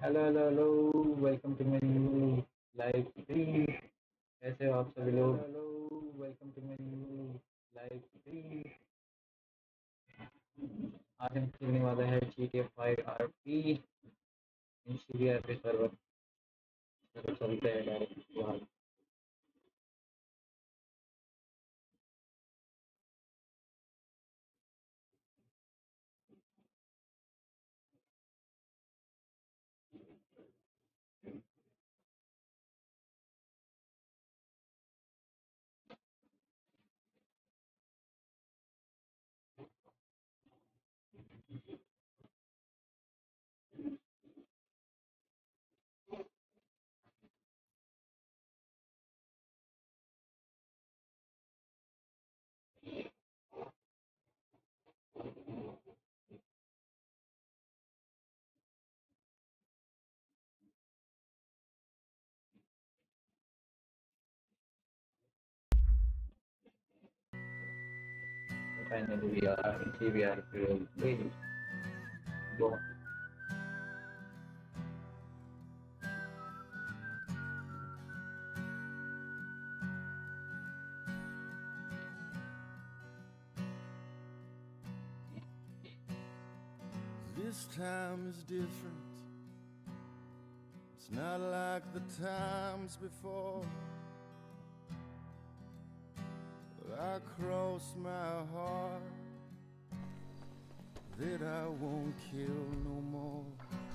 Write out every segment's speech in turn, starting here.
Hello hello hello. Welcome to my new live stream. कैसे हो आप सभी लोग? Hello welcome to my new live stream. आज हम खेलने वाले हैं GTA 5 RP इन सीरिया के सर्वर। चलो चलते हैं डायरेक्ट वहाँ। Finally we are in Syria. Go. This time is different. It's not like the times before. But I cross my heart that I won't kill no more.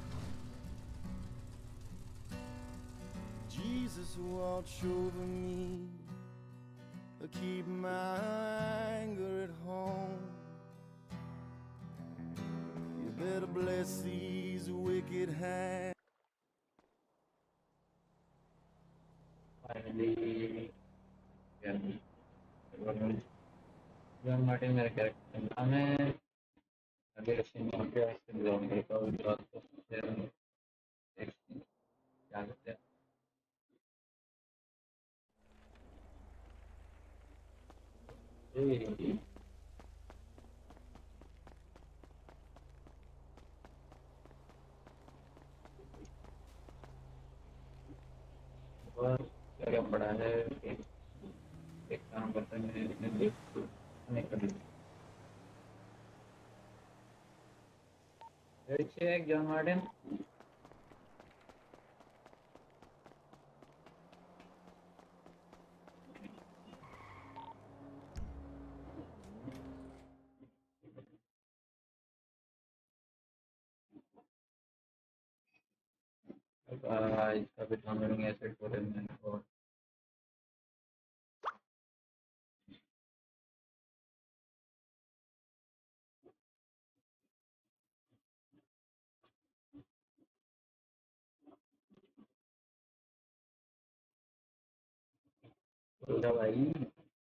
Jesus, watch over me. Keep my anger at home. You better bless these wicked hands. Finally John Martin मेरा character का नाम है। अभी Russian champion जाऊंगा तो क्या करते हैं। ए, और क्या क्या पड़ा है? एक काम करते हैं, मैंने नहीं कर लिया जॉन मार्टिन। इसका भी डाउनलोडिंग एसेट को मैंने और बोला भाई।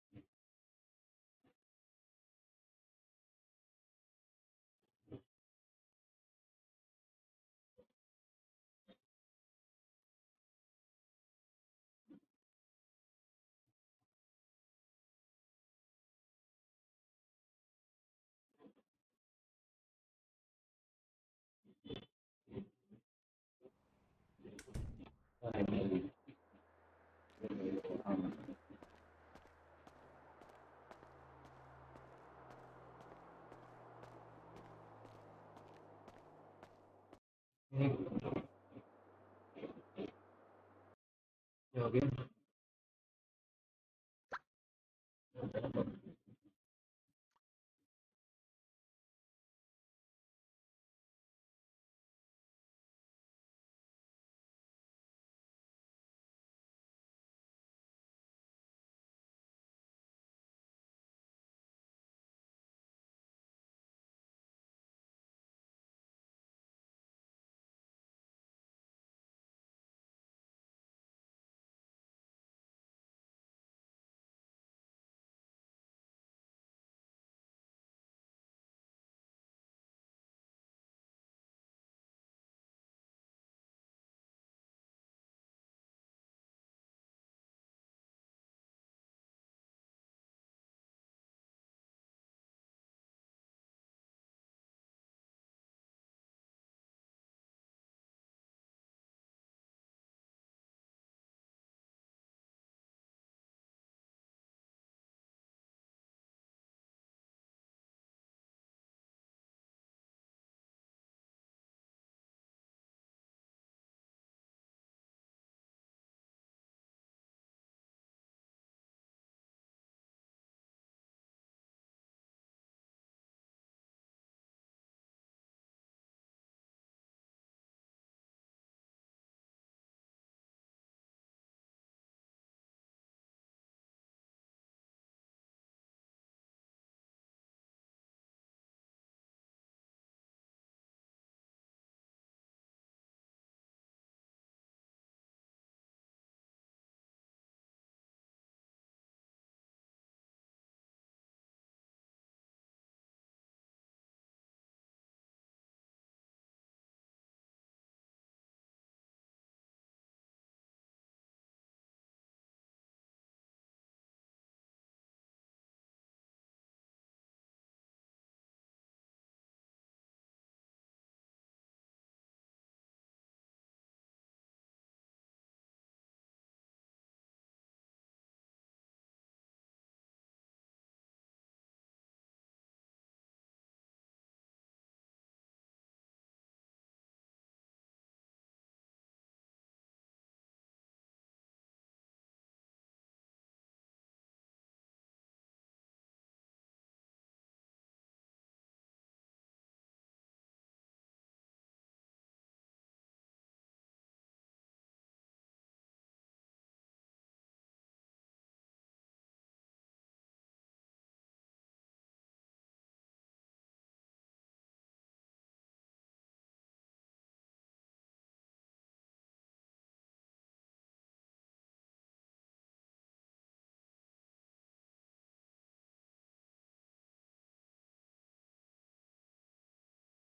फाइनली हो गया।